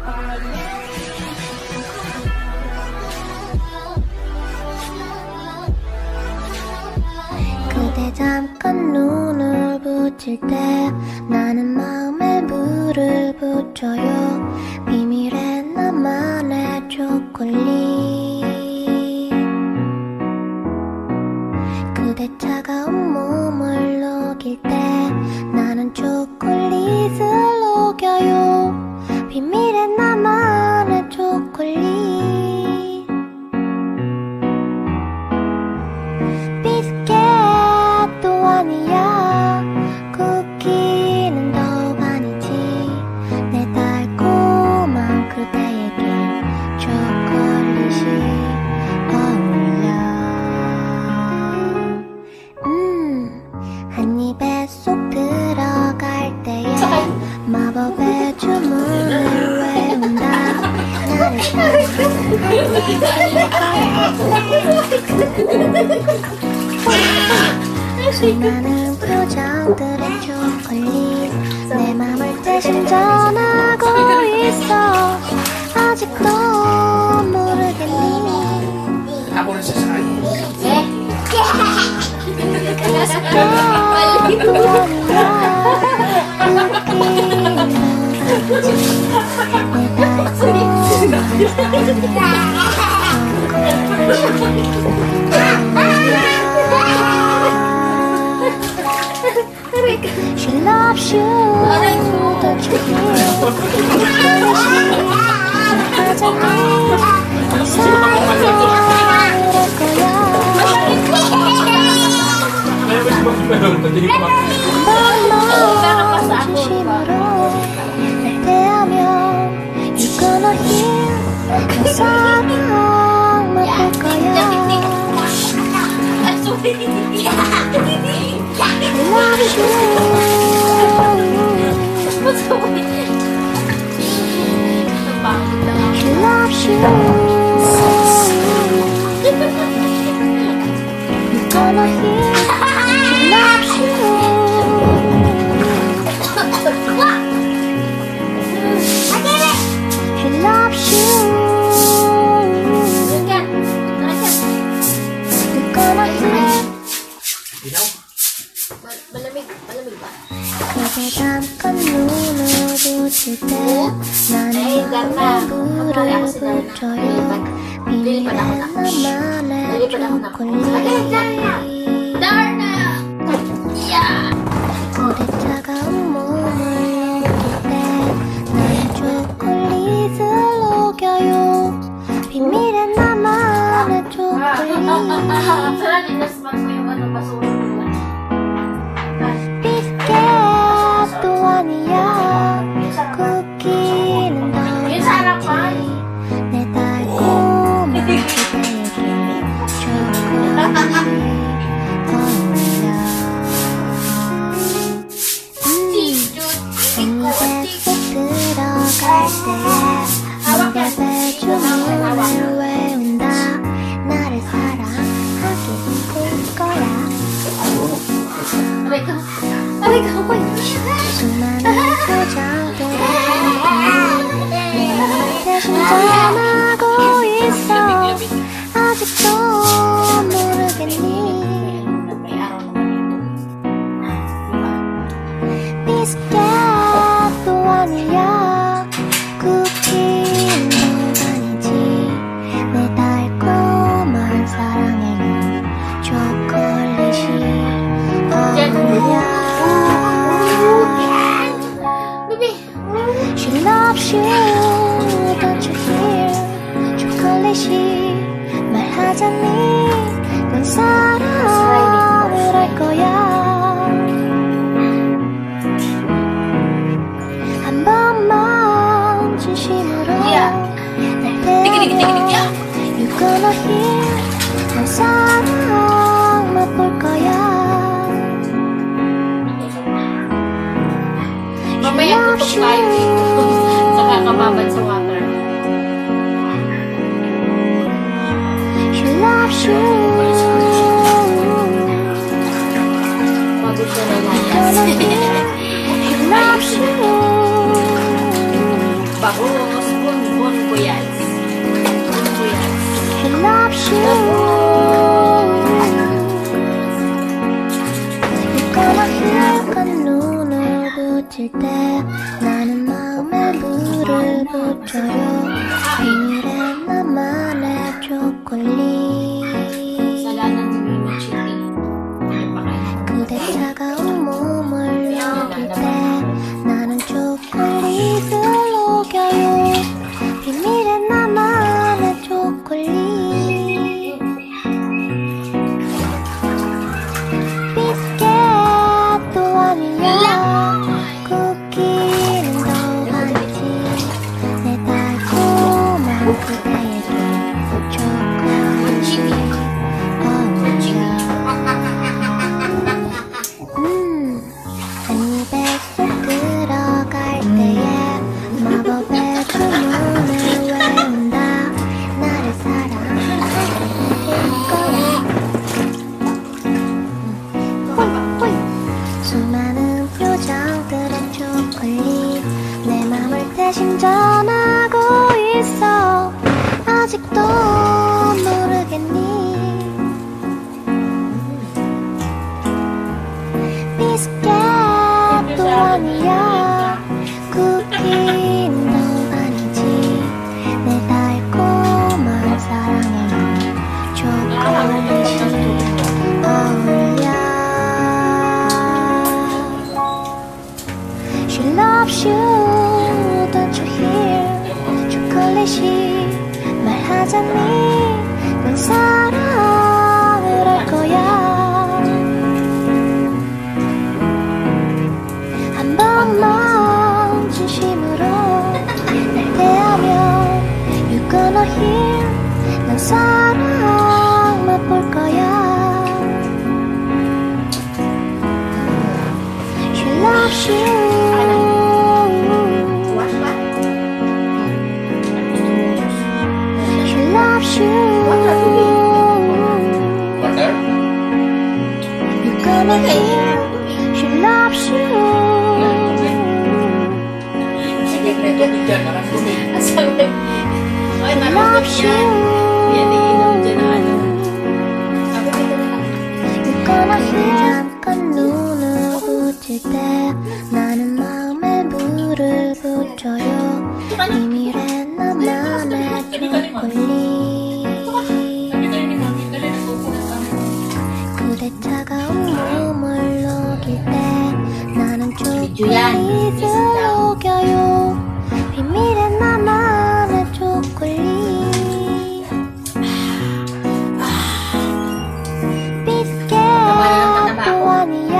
그대 잠깐 눈을 붙일 때 나는 마음에 물을 붙여요. 비밀의 나만의 초콜릿. 그대 차가운 몸을 녹일 때 나는 초콜릿을 녹여요. 비밀의 나만의 초콜릿. 비스켓도 아니야, 쿠키는 더욱 아니지. 내 달콤한 그대에게 초콜릿이 어울려. 한 입에 쏙 들어갈 때에 마법의 주문을 외운다. 나를 수많은 표정들의 초콜릿 내 맘을 대신 전하고 있어. 아직도 모르겠니? 비스켓도 아니야, She loves you, don't you hear? 하자니 이상할 거야. 한번만 진심으로 날 대하면 You're gonna hear 너 사랑 맛볼 거야. She loves you. She loves you. You're gonna hear. She loves you. She loves you. You're gonna hear. 그대 잠깐 눈을 붙일 때 나는 마음에 물을 붙여요. 비밀의 나만의 초콜릿. 그대 차가운 몸을 녹일 때 나는 초콜릿을 녹여요. 비밀의 나만의 초콜릿. 비스켓도 아니야, 쿠키는 더 아니지. 내 달콤한 그대에게 초콜릿 어울려. 입에 쏙 들어갈 때에 마법의 주문을 외운다. 나를 사랑하게 될 거야. 수많은 표정들의 내 맘을 대신 전하고 있어. 아직도 모르겠니? 비스켓도 아니야, 쿠키는 아니지. 내 달콤한 사랑에는 초콜릿이 어울려. She loves you, don't you hear? 초콜릿이 말하자니 넌 사랑을 할 거야. 한 번만 진심으로 날 대하면 You're gonna hear 넌 사랑 맛볼 거야. Mamaya tutok tayo dito sa kakababad sa water. She loves you. Bago siya nalayas. She loves you. Bago. ko yan. Alam ko yan. She loves you. Gonna hear 그 눈을 붙일 때 나는 마음에 물을 붙여요. 비밀의 나만의 초콜릿. Kasalanan ni Mimo Chili. 그대 차가운 몸을 녹일 때 나는 초콜릿을 녹여요. 비밀의 나만의 초콜릿. 비스켓도 아니야. 쿠키는 더 많지. 내 달콤한 그대에게 초콜릿 어울려. 한 입에 쏙 들어갈 때에 마법의 주문을 외운다. 나를 사랑하게 될 거야. 호이 수많은 표정들의 초콜릿 내 맘을 대신 전하고 있어. 아직도 모르겠니? 비스켓도 아니야. 쿠키는 더 아니지. 내 달콤한 사랑에는 초콜릿이 어울려. She loves you, don't you hear? 초콜릿이 말하자니 넌 사랑을 할 거야. 한 번만 진심으로 날 대하면 You gonna hear 난 사랑 맛볼 거야. She loves you. She loves you. You gonna hear she loves you. Sabi, ay, She marunong loves you. yan. Yan, iinom dyan na ano. Sabi ko na You gonna hear 잠깐 눈을 붙일 때 나는 마음에 물을 붙여요. 비밀의 나만의 초콜릿. 그대 차가운 몸을 녹일 때 나는 초콜릿을 녹여요. 비밀의 나만의 초콜릿. 비스켓도 아니야.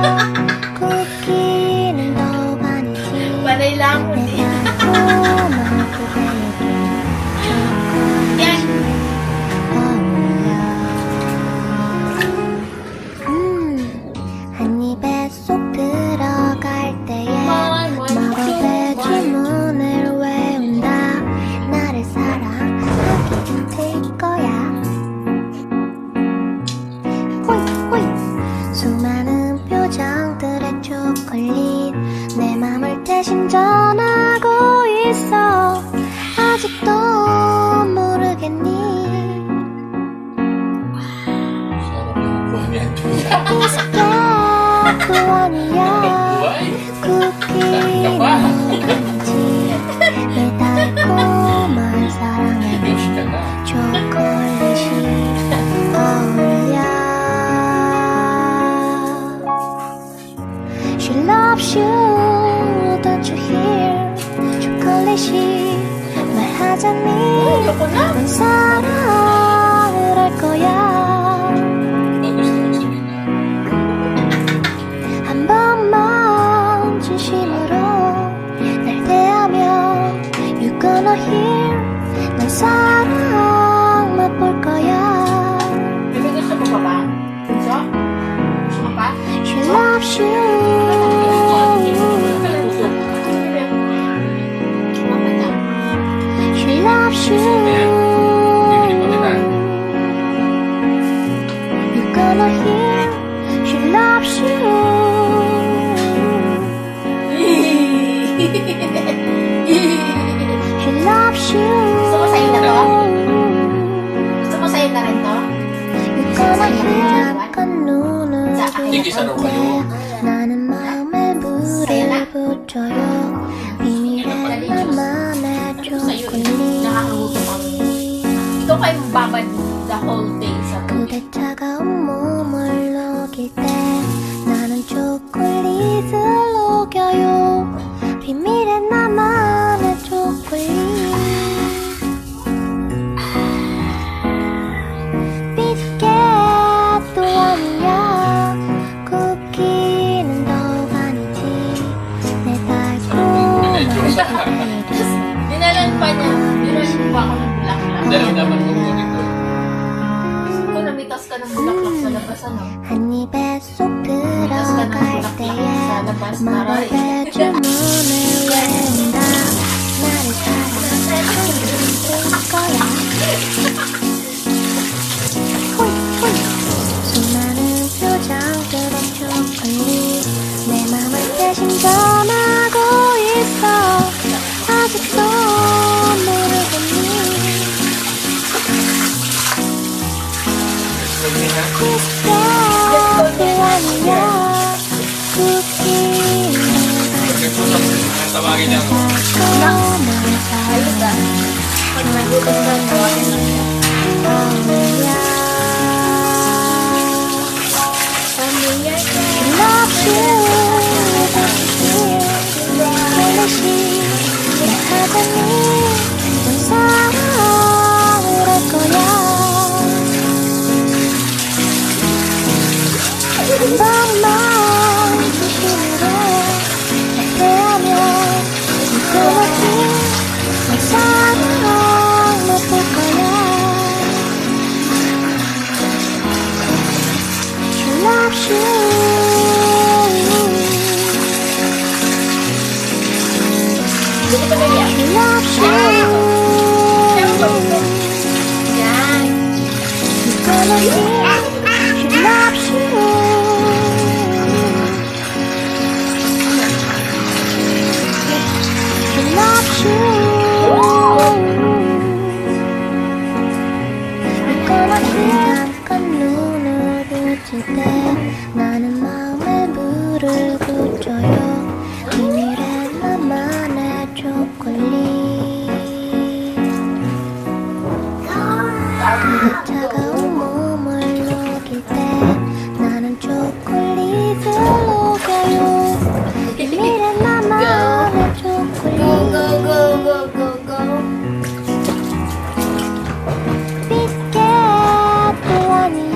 쿠키는 더 아니지. Panay lang mo 내 din. 달콤한 그대에게 Yan. 어울려. 한 입에 쏙 들어갈 때에 마법의 주문을 외운다. 나를 사랑하게 될 거야. 호이 호이 수많은 표정들의 초콜릿 내 맘을 대신 전하고 있어. 아직도 모르겠니? 비스켓도 아니야. 쿠키는 더 아니지. 내 달콤한 사랑에는 초콜릿이 어울려. She loves you, don't you hear? 초콜릿이 말하자니 넌 사랑을 할 거야. 한 번만 진심으로 날 대하면 You gonna hear 넌 사랑 맛볼 거야. Hindi gusto mo pa ba? Gusto? Gusto mo pa? She loves you. She loves you. You gonna hear she loves you. She loves you. Tigisa daw kayo. 나는 마음에 물을 붙여요. 비밀의 나만의 초콜릿. Ikaw kayo babad the whole day sa 그대 차가운 몸을 녹일 때 나는 초콜릿을 녹여요. 비밀의 나만의 초콜릿. 비스켓도 아니야. 쿠키는 더욱 아니지. 내 달콤한 Dinalan pa niya. Dinalan pa ako ng bulaklak. Dahil naman mo po dito. Kung namitas ka ng bulaklak sa labas, ano? 한 입에 쏙 들어갈 때에 마법의 주문을 외운다. 나를 사랑할 거야. 호이 호이 수많은 표정들의 초콜릿 내 맘을 대신 전하고 있어. 아직도 모르겠니. 비스켓도 아니야. 쿠키는 Tawagin niya ako. 달콤한 Ayun ba? Pag nagutom na tawagin lang siya. 사랑이야. Pamilya ko. Love you, 하나씩 하더니 넌 사랑을 할 거야. 한 번만 진심으로 나태하면 끊어진 내 사랑 못할 거야. She loves you. Dito pa kaya. She loves you. Yan. You're gonna see. She loves you. She loves you. You're gonna see. 잠깐 눈을 붙일 때 나는 마음에 물을 붙여요. 비밀의 나만의 초콜릿. 그대 차가운 몸을 녹일 때 나는 초콜릿을 녹여요. 비밀의 나만의 초콜릿. Go, go, go, go, go, go. 비스켓도 아니야.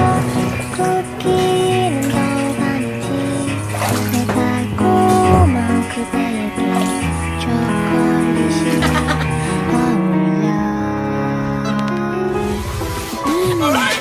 쿠키는 더욱 아니지. 내 달콤한 그대에게 초콜릿이 어울려.